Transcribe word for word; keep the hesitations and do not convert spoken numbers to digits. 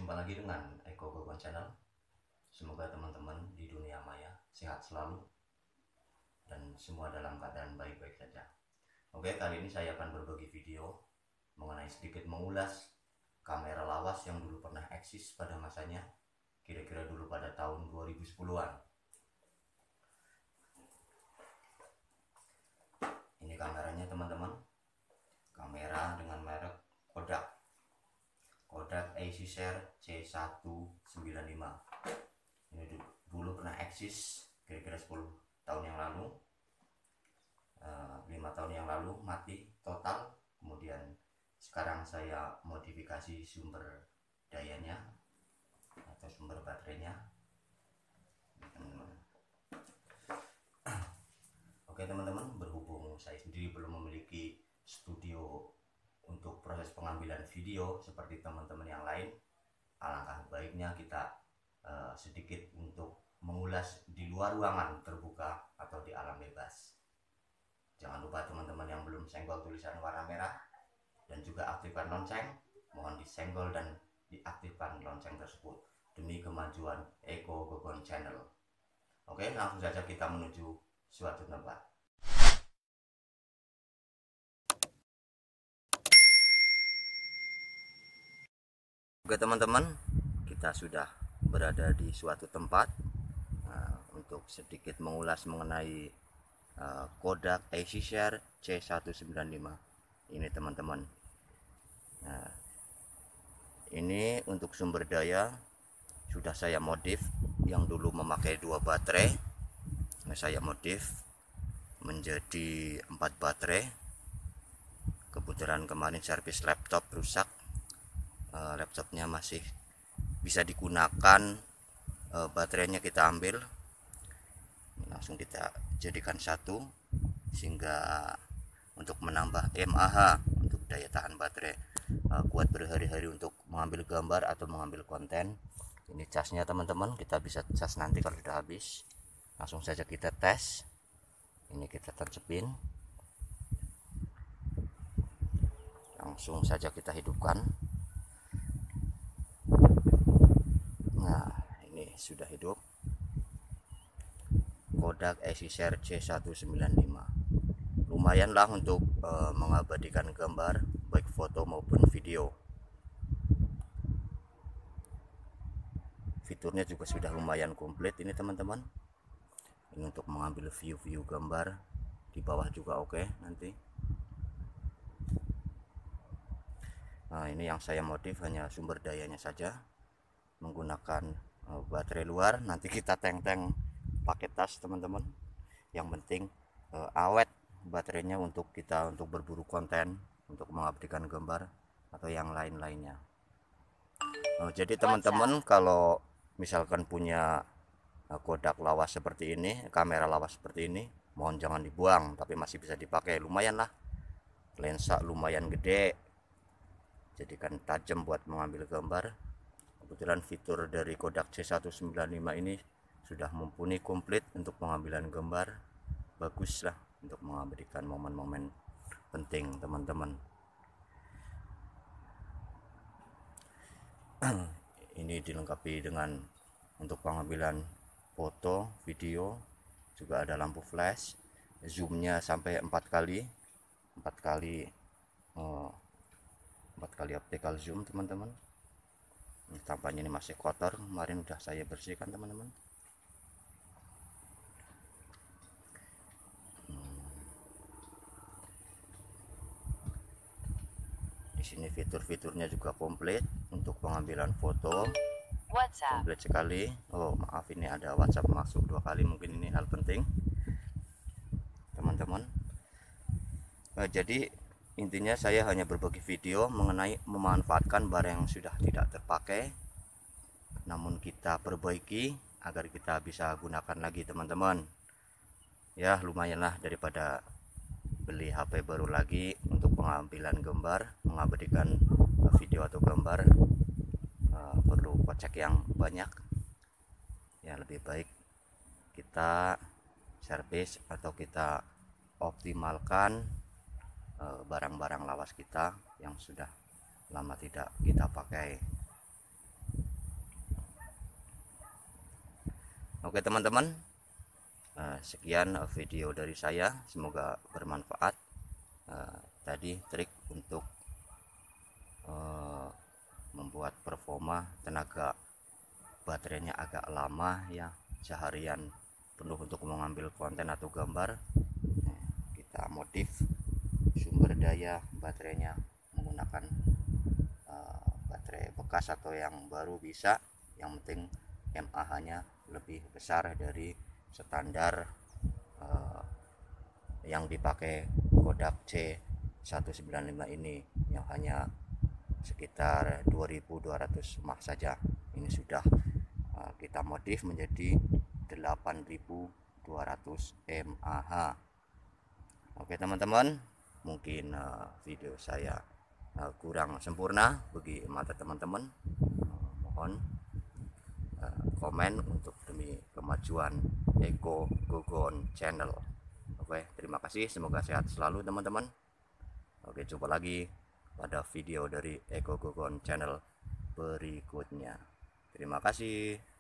Jumpa lagi dengan Eko Gogon Channel. Semoga teman-teman di dunia maya sehat selalu dan semua dalam keadaan baik-baik saja. Oke, kali ini saya akan berbagi video mengenai sedikit mengulas kamera lawas yang dulu pernah eksis pada masanya, kira-kira dulu pada tahun dua ribu sepuluhan. Ini kameranya teman-teman, kamera dengan merek Kodak Kodak Acer C seratus sembilan puluh lima. Ini dulu pernah eksis kira-kira sepuluh tahun yang lalu, lima tahun yang lalu mati total. Kemudian sekarang saya modifikasi sumber dayanya atau sumber baterainya, teman-teman. Oke teman-teman, berhubung saya sendiri belum memiliki studio untuk proses pengambilan video seperti teman-teman yang lain, alangkah baiknya kita uh, sedikit untuk mengulas di luar ruangan terbuka atau di alam bebas. Jangan lupa teman-teman yang belum senggol tulisan warna merah dan juga aktifkan lonceng, mohon disenggol dan diaktifkan lonceng tersebut demi kemajuan Eko Gogon Channel. Oke, langsung saja kita menuju suatu tempat. Oke teman-teman, kita sudah berada di suatu tempat uh, untuk sedikit mengulas mengenai uh, Kodak Acer C seratus sembilan puluh lima ini teman-teman. Nah, ini untuk sumber daya sudah saya modif. Yang dulu memakai dua baterai, nah saya modif menjadi empat baterai. Kebetulan kemarin servis laptop rusak, laptopnya masih bisa digunakan, e, baterainya kita ambil, langsung kita jadikan satu sehingga untuk menambah mAh untuk daya tahan baterai, e, kuat berhari-hari untuk mengambil gambar atau mengambil konten. Ini casnya teman-teman, kita bisa cas nanti kalau sudah habis. Langsung saja kita tes. Ini kita tancapin, langsung saja kita hidupkan. Nah, ini sudah hidup Kodak Acer C seratus sembilan puluh lima. Lumayanlah untuk e, mengabadikan gambar baik foto maupun video. Fiturnya juga sudah lumayan komplit ini teman-teman. Ini untuk mengambil view-view gambar di bawah juga oke nanti. Nah, ini yang saya modif hanya sumber dayanya saja, menggunakan uh, baterai luar. Nanti kita teng-teng pakai tas teman-teman. Yang penting uh, awet baterainya untuk kita untuk berburu konten, untuk mengabadikan gambar atau yang lain-lainnya. Uh, jadi teman-teman kalau misalkan punya uh, Kodak lawas seperti ini, kamera lawas seperti ini, mohon jangan dibuang, tapi masih bisa dipakai. Lumayan lah, lensa lumayan gede, jadikan tajam buat mengambil gambar. Kebetulan fitur dari Kodak C seratus sembilan puluh lima ini sudah mumpuni komplit untuk pengambilan gambar. Bagus lah untuk mengabadikan momen-momen penting teman-teman. Ini dilengkapi dengan untuk pengambilan foto, video, juga ada lampu flash, zoomnya sampai empat kali, empat kali, oh, empat kali optical zoom teman-teman. Tampaknya ini masih kotor, kemarin udah saya bersihkan teman-teman. hmm. Di sini fitur-fiturnya juga komplit untuk pengambilan foto, WhatsApp. Komplit sekali. Oh maaf, ini ada WhatsApp masuk dua kali, mungkin ini hal penting teman-teman. Nah, jadi intinya saya hanya berbagi video mengenai memanfaatkan barang yang sudah tidak terpakai, namun kita perbaiki agar kita bisa gunakan lagi teman-teman. Ya lumayanlah daripada beli H P baru lagi untuk pengambilan gambar, mengabadikan video atau gambar, uh, perlu kocek yang banyak. Ya lebih baik kita servis atau kita optimalkan barang-barang uh, lawas kita yang sudah lama tidak kita pakai. Oke teman-teman, uh, sekian video dari saya, semoga bermanfaat. Uh, tadi trik untuk uh, membuat performa tenaga baterainya agak lama ya, seharian penuh untuk mengambil konten atau gambar. Nah, kita modif sumber daya baterainya menggunakan uh, baterai bekas atau yang baru bisa, yang penting mAh nya lebih besar dari standar uh, yang dipakai Kodak C seratus sembilan puluh lima ini, yang hanya sekitar dua ribu dua ratus mAh saja. Ini sudah uh, kita modif menjadi delapan ribu dua ratus mAh. Oke teman-teman, mungkin uh, video saya uh, kurang sempurna bagi mata teman-teman. Uh, mohon uh, komen untuk demi kemajuan Eko Gogon Channel. Oke, terima kasih, semoga sehat selalu teman-teman. Oke, jumpa lagi pada video dari Eko Gogon Channel berikutnya. Terima kasih.